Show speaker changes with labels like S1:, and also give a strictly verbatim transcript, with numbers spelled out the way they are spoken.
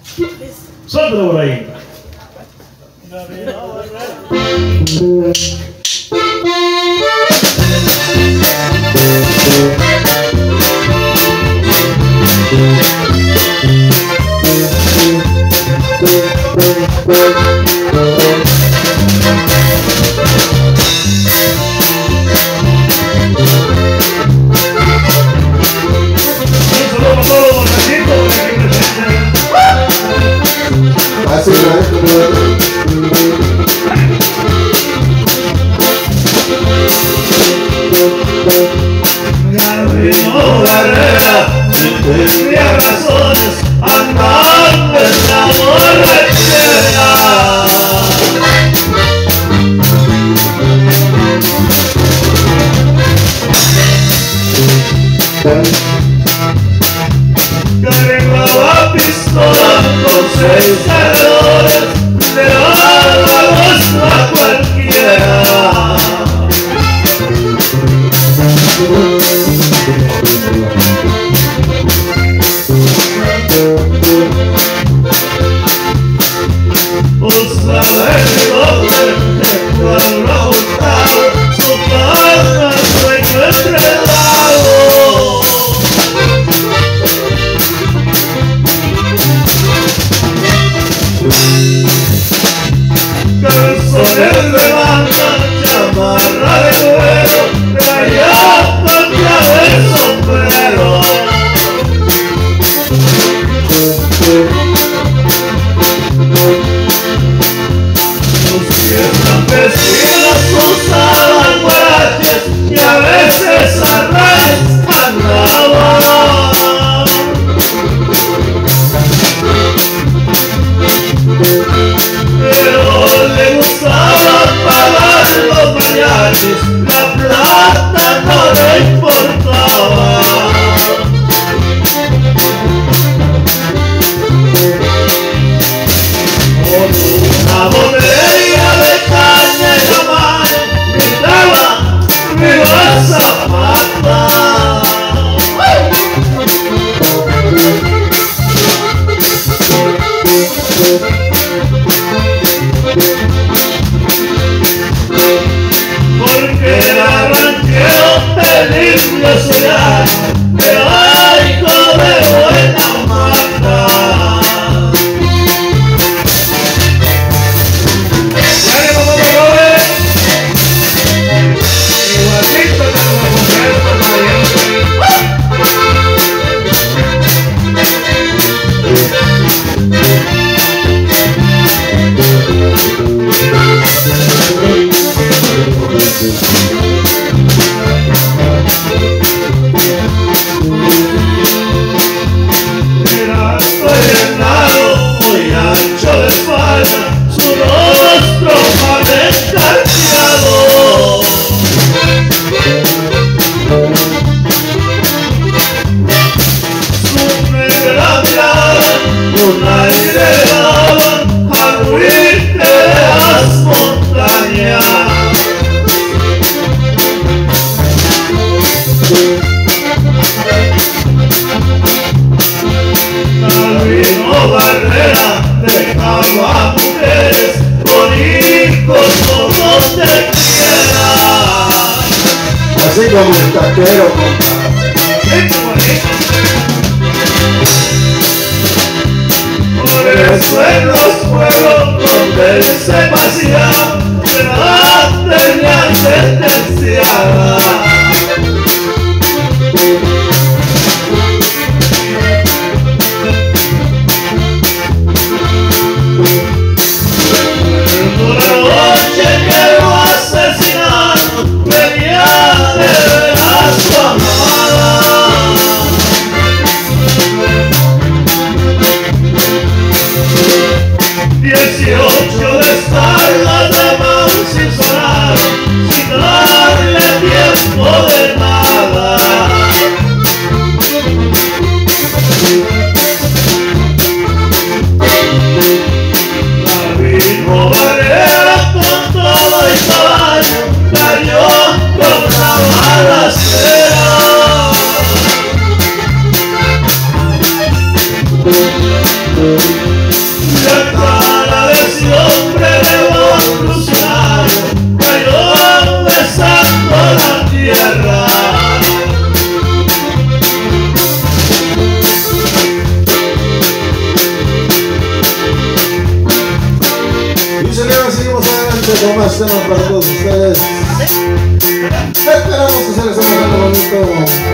S1: Suéltalo por ahí.
S2: Así no es como...
S1: Camino Barrera, tenía razones, andando en la borrachera. Cargaba pistola con seis cargadores, le daba gusto a cualquiera. Usaba el bigote de cuadro ajustado, su pata sueño entregado. Calzones de banda, chamarra de cuero, traía cambiado el sombrero. Sus pies campesinos usaban guaraches y a veces a rayas andaban. Pero le gustaba pagar los mariachis, la plata no le importaba. Con una botella de caña en la mano, gritaba, ¡viva Zapata! Porque era ranchero de limpia ciudad, pero hijo de buena mata. Dale, como me lo ves, igualito que como mujer por María. Era rellenado, muy ancho de espalda, su rostro mal escarpiado. Su negra mirada, un aire le daba al huir de las montañas. Camino Barrera dejaba mujeres con hijos como te quieras.
S2: Así como el taquero,
S1: por eso en los pueblos donde se paseaba, la tenían sentenciada. Por la noche que lo asesinaron, venía de ver a su amada. Dieciocho de estar las demás sin sonar, sin darle tiempo
S2: con más temas para todos ustedes. Esperamos que se les haya pasado bonito.